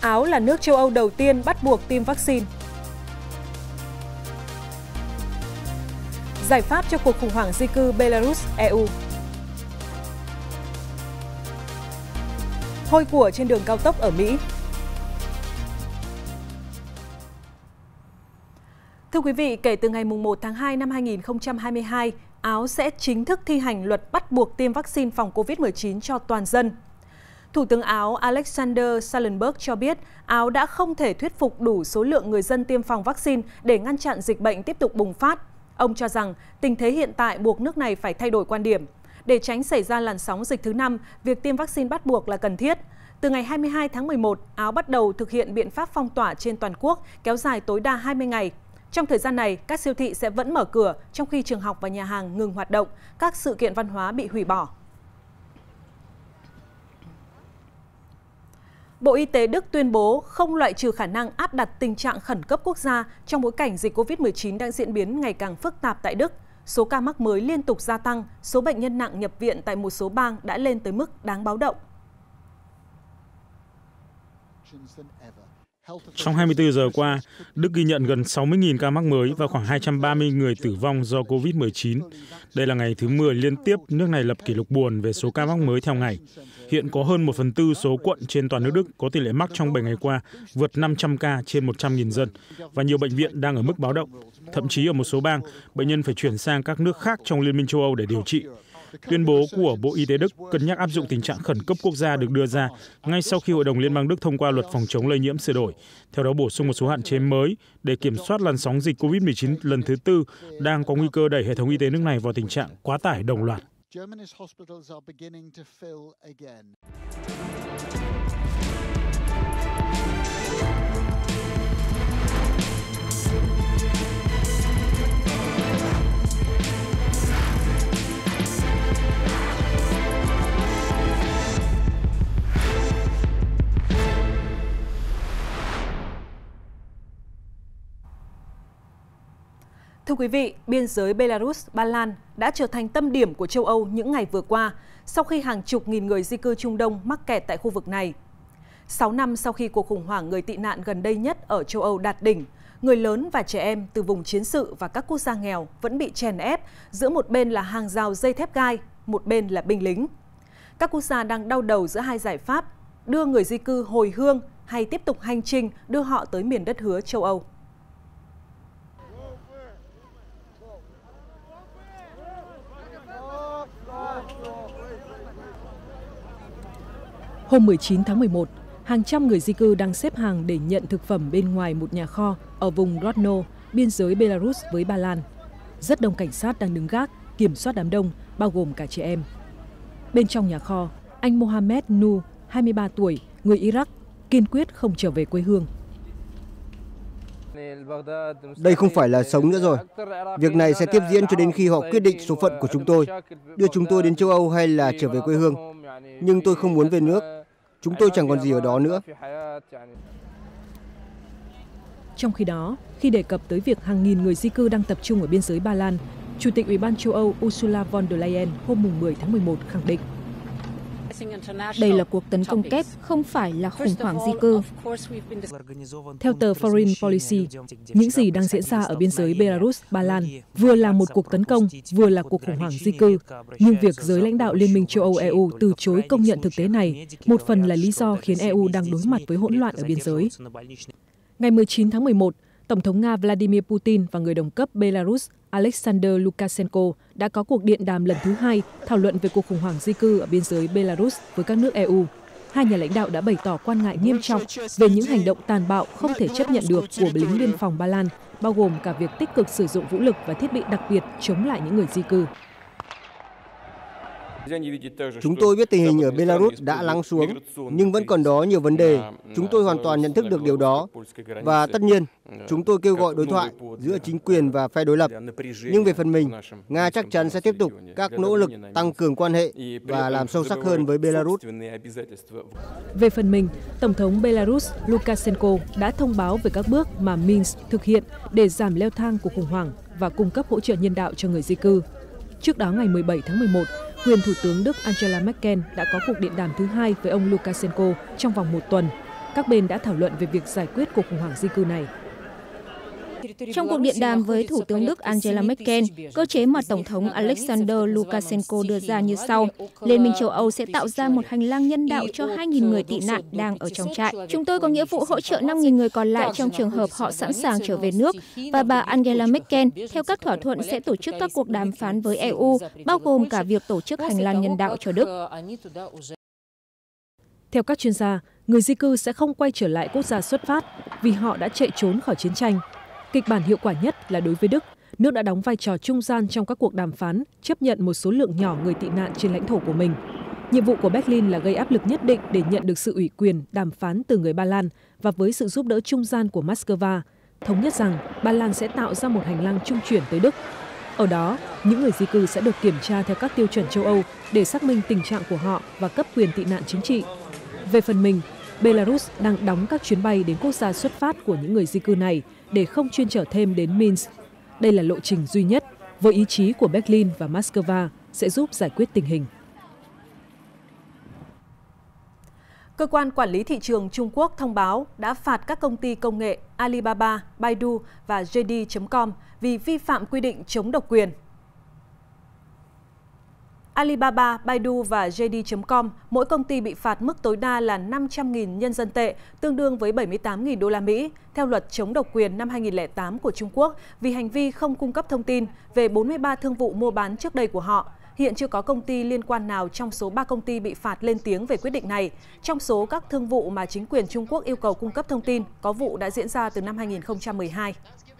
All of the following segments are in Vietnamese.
Áo là nước châu Âu đầu tiên bắt buộc tiêm vaccine. Giải pháp cho cuộc khủng hoảng di cư Belarus-EU. Hôi của trên đường cao tốc ở Mỹ. Thưa quý vị, kể từ ngày 1 tháng 2 năm 2022, Áo sẽ chính thức thi hành luật bắt buộc tiêm vaccine phòng COVID-19 cho toàn dân. Thủ tướng Áo Alexander Schallenberg cho biết Áo đã không thể thuyết phục đủ số lượng người dân tiêm phòng vaccine để ngăn chặn dịch bệnh tiếp tục bùng phát. Ông cho rằng tình thế hiện tại buộc nước này phải thay đổi quan điểm. Để tránh xảy ra làn sóng dịch thứ 5, việc tiêm vaccine bắt buộc là cần thiết. Từ ngày 22 tháng 11, Áo bắt đầu thực hiện biện pháp phong tỏa trên toàn quốc kéo dài tối đa 20 ngày. Trong thời gian này, các siêu thị sẽ vẫn mở cửa, trong khi trường học và nhà hàng ngừng hoạt động, các sự kiện văn hóa bị hủy bỏ. Bộ Y tế Đức tuyên bố không loại trừ khả năng áp đặt tình trạng khẩn cấp quốc gia trong bối cảnh dịch COVID-19 đang diễn biến ngày càng phức tạp tại Đức. Số ca mắc mới liên tục gia tăng, số bệnh nhân nặng nhập viện tại một số bang đã lên tới mức đáng báo động. Trong 24 giờ qua, Đức ghi nhận gần 60.000 ca mắc mới và khoảng 230 người tử vong do COVID-19. Đây là ngày thứ 10 liên tiếp nước này lập kỷ lục buồn về số ca mắc mới theo ngày. Hiện có hơn 1/4 số quận trên toàn nước Đức có tỷ lệ mắc trong 7 ngày qua vượt 500 ca trên 100.000 dân, và nhiều bệnh viện đang ở mức báo động. Thậm chí ở một số bang, bệnh nhân phải chuyển sang các nước khác trong Liên minh châu Âu để điều trị. Tuyên bố của Bộ Y tế Đức cân nhắc áp dụng tình trạng khẩn cấp quốc gia được đưa ra ngay sau khi Hội đồng Liên bang Đức thông qua luật phòng chống lây nhiễm sửa đổi, theo đó bổ sung một số hạn chế mới để kiểm soát làn sóng dịch COVID-19 lần thứ 4 đang có nguy cơ đẩy hệ thống y tế nước này vào tình trạng quá tải đồng loạt. Thưa quý vị, biên giới Belarus-Ba Lan đã trở thành tâm điểm của châu Âu những ngày vừa qua sau khi hàng chục nghìn người di cư Trung Đông mắc kẹt tại khu vực này. 6 năm sau khi cuộc khủng hoảng người tị nạn gần đây nhất ở châu Âu đạt đỉnh, người lớn và trẻ em từ vùng chiến sự và các quốc gia nghèo vẫn bị chèn ép giữa một bên là hàng rào dây thép gai, một bên là binh lính. Các quốc gia đang đau đầu giữa hai giải pháp, đưa người di cư hồi hương hay tiếp tục hành trình đưa họ tới miền đất hứa châu Âu. Hôm 19 tháng 11, hàng trăm người di cư đang xếp hàng để nhận thực phẩm bên ngoài một nhà kho ở vùng Rodno, biên giới Belarus với Ba Lan. Rất đông cảnh sát đang đứng gác, kiểm soát đám đông, bao gồm cả trẻ em. Bên trong nhà kho, anh Mohamed Nu, 23 tuổi, người Iraq, kiên quyết không trở về quê hương. Đây không phải là sống nữa rồi. Việc này sẽ tiếp diễn cho đến khi họ quyết định số phận của chúng tôi, đưa chúng tôi đến châu Âu hay là trở về quê hương. Nhưng tôi không muốn về nước. Chúng tôi chẳng còn gì ở đó nữa. Trong khi đó, khi đề cập tới việc hàng nghìn người di cư đang tập trung ở biên giới Ba Lan, Chủ tịch Ủy ban châu Âu Ursula von der Leyen hôm 10 tháng 11 khẳng định đây là cuộc tấn công kép, không phải là khủng hoảng di cư. Theo tờ Foreign Policy, những gì đang diễn ra ở biên giới Belarus, Ba Lan vừa là một cuộc tấn công, vừa là cuộc khủng hoảng di cư. Nhưng việc giới lãnh đạo Liên minh châu Âu EU từ chối công nhận thực tế này, một phần là lý do khiến EU đang đối mặt với hỗn loạn ở biên giới. Ngày 19 tháng 11, Tổng thống Nga Vladimir Putin và người đồng cấp Belarus Alexander Lukashenko đã có cuộc điện đàm lần thứ 2 thảo luận về cuộc khủng hoảng di cư ở biên giới Belarus với các nước EU. Hai nhà lãnh đạo đã bày tỏ quan ngại nghiêm trọng về những hành động tàn bạo không thể chấp nhận được của lính biên phòng Ba Lan, bao gồm cả việc tích cực sử dụng vũ lực và thiết bị đặc biệt chống lại những người di cư. Chúng tôi biết tình hình ở Belarus đã lắng xuống, nhưng vẫn còn đó nhiều vấn đề. Chúng tôi hoàn toàn nhận thức được điều đó. Và tất nhiên, chúng tôi kêu gọi đối thoại giữa chính quyền và phe đối lập. Nhưng về phần mình, Nga chắc chắn sẽ tiếp tục các nỗ lực tăng cường quan hệ và làm sâu sắc hơn với Belarus. Về phần mình, Tổng thống Belarus Lukashenko đã thông báo về các bước mà Minsk thực hiện để giảm leo thang cuộc khủng hoảng và cung cấp hỗ trợ nhân đạo cho người di cư. Trước đó ngày 17 tháng 11, quyền Thủ tướng Đức Angela Merkel đã có cuộc điện đàm thứ 2 với ông Lukashenko trong vòng một tuần. các bên đã thảo luận về việc giải quyết cuộc khủng hoảng di cư này. Trong cuộc điện đàm với Thủ tướng Đức Angela Merkel, cơ chế mà Tổng thống Alexander Lukashenko đưa ra như sau. Liên minh châu Âu sẽ tạo ra một hành lang nhân đạo cho 2.000 người tị nạn đang ở trong trại. Chúng tôi có nghĩa vụ hỗ trợ 5.000 người còn lại trong trường hợp họ sẵn sàng trở về nước. Và bà Angela Merkel, theo các thỏa thuận, sẽ tổ chức các cuộc đàm phán với EU, bao gồm cả việc tổ chức hành lang nhân đạo cho Đức. Theo các chuyên gia, người di cư sẽ không quay trở lại quốc gia xuất phát vì họ đã chạy trốn khỏi chiến tranh. Kịch bản hiệu quả nhất là đối với Đức, nước đã đóng vai trò trung gian trong các cuộc đàm phán, chấp nhận một số lượng nhỏ người tị nạn trên lãnh thổ của mình. Nhiệm vụ của Berlin là gây áp lực nhất định để nhận được sự ủy quyền đàm phán từ người Ba Lan và với sự giúp đỡ trung gian của Moscow, thống nhất rằng Ba Lan sẽ tạo ra một hành lang trung chuyển tới Đức. Ở đó, những người di cư sẽ được kiểm tra theo các tiêu chuẩn châu Âu để xác minh tình trạng của họ và cấp quyền tị nạn chính trị. Về phần mình, Belarus đang đóng các chuyến bay đến quốc gia xuất phát của những người di cư này để không chuyên chở thêm đến Minsk. Đây là lộ trình duy nhất, với ý chí của Berlin và Moscow sẽ giúp giải quyết tình hình. Cơ quan quản lý thị trường Trung Quốc thông báo đã phạt các công ty công nghệ Alibaba, Baidu và JD.com vì vi phạm quy định chống độc quyền. Alibaba, Baidu và JD.com, mỗi công ty bị phạt mức tối đa là 500.000 nhân dân tệ, tương đương với 78.000 đô la Mỹ, theo luật chống độc quyền năm 2008 của Trung Quốc, vì hành vi không cung cấp thông tin về 43 thương vụ mua bán trước đây của họ. Hiện chưa có công ty liên quan nào trong số 3 công ty bị phạt lên tiếng về quyết định này. Trong số các thương vụ mà chính quyền Trung Quốc yêu cầu cung cấp thông tin, có vụ đã diễn ra từ năm 2012.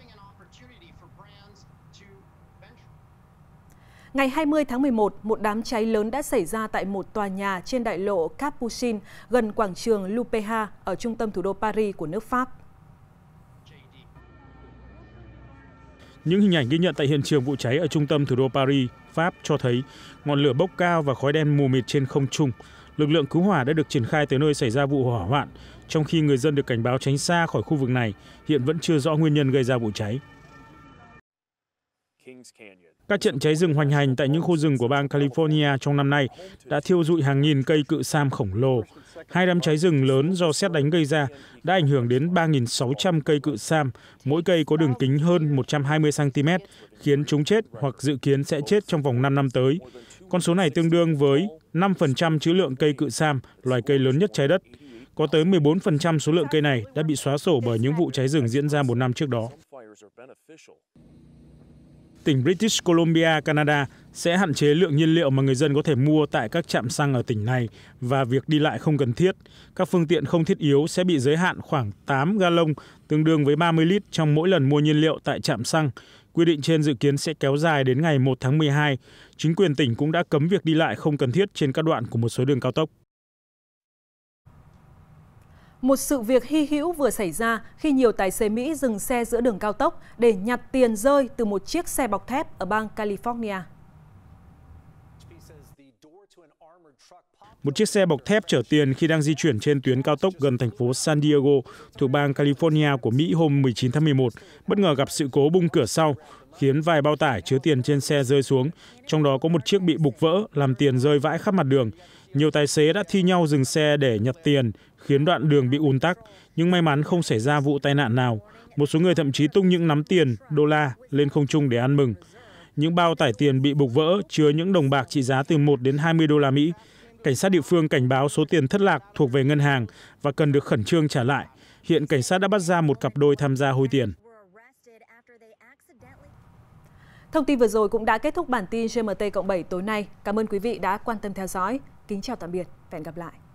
Ngày 20 tháng 11, một đám cháy lớn đã xảy ra tại một tòa nhà trên đại lộ Capucine gần quảng trường Lupeha ở trung tâm thủ đô Paris của nước Pháp. Những hình ảnh ghi nhận tại hiện trường vụ cháy ở trung tâm thủ đô Paris, Pháp cho thấy ngọn lửa bốc cao và khói đen mù mịt trên không trung. Lực lượng cứu hỏa đã được triển khai tới nơi xảy ra vụ hỏa hoạn, trong khi người dân được cảnh báo tránh xa khỏi khu vực này. Hiện vẫn chưa rõ nguyên nhân gây ra vụ cháy. Các trận cháy rừng hoành hành tại những khu rừng của bang California trong năm nay đã thiêu rụi hàng nghìn cây cự sam khổng lồ. Hai đám cháy rừng lớn do sét đánh gây ra đã ảnh hưởng đến 3.600 cây cự sam, mỗi cây có đường kính hơn 120 cm, khiến chúng chết hoặc dự kiến sẽ chết trong vòng 5 năm tới. Con số này tương đương với 5% trữ lượng cây cự sam, loài cây lớn nhất trái đất. Có tới 14% số lượng cây này đã bị xóa sổ bởi những vụ cháy rừng diễn ra một năm trước đó. Tỉnh British Columbia, Canada sẽ hạn chế lượng nhiên liệu mà người dân có thể mua tại các trạm xăng ở tỉnh này và việc đi lại không cần thiết. Các phương tiện không thiết yếu sẽ bị giới hạn khoảng 8 gallon, tương đương với 30 lít trong mỗi lần mua nhiên liệu tại trạm xăng. Quy định trên dự kiến sẽ kéo dài đến ngày 1 tháng 12. Chính quyền tỉnh cũng đã cấm việc đi lại không cần thiết trên các đoạn của một số đường cao tốc. Một sự việc hy hữu vừa xảy ra khi nhiều tài xế Mỹ dừng xe giữa đường cao tốc để nhặt tiền rơi từ một chiếc xe bọc thép ở bang California. Một chiếc xe bọc thép chở tiền khi đang di chuyển trên tuyến cao tốc gần thành phố San Diego thuộc bang California của Mỹ hôm 19 tháng 11 bất ngờ gặp sự cố bung cửa sau, khiến vài bao tải chứa tiền trên xe rơi xuống, trong đó có một chiếc bị bục vỡ làm tiền rơi vãi khắp mặt đường. Nhiều tài xế đã thi nhau dừng xe để nhặt tiền, khiến đoạn đường bị ùn tắc, nhưng may mắn không xảy ra vụ tai nạn nào. Một số người thậm chí tung những nắm tiền, đô la lên không trung để ăn mừng. Những bao tải tiền bị bục vỡ chứa những đồng bạc trị giá từ 1 đến 20 đô la Mỹ. Cảnh sát địa phương cảnh báo số tiền thất lạc thuộc về ngân hàng và cần được khẩn trương trả lại. Hiện cảnh sát đã bắt ra một cặp đôi tham gia hối tiền. Thông tin vừa rồi cũng đã kết thúc bản tin GMT+7 tối nay. Cảm ơn quý vị đã quan tâm theo dõi. Kính chào tạm biệt và hẹn gặp lại.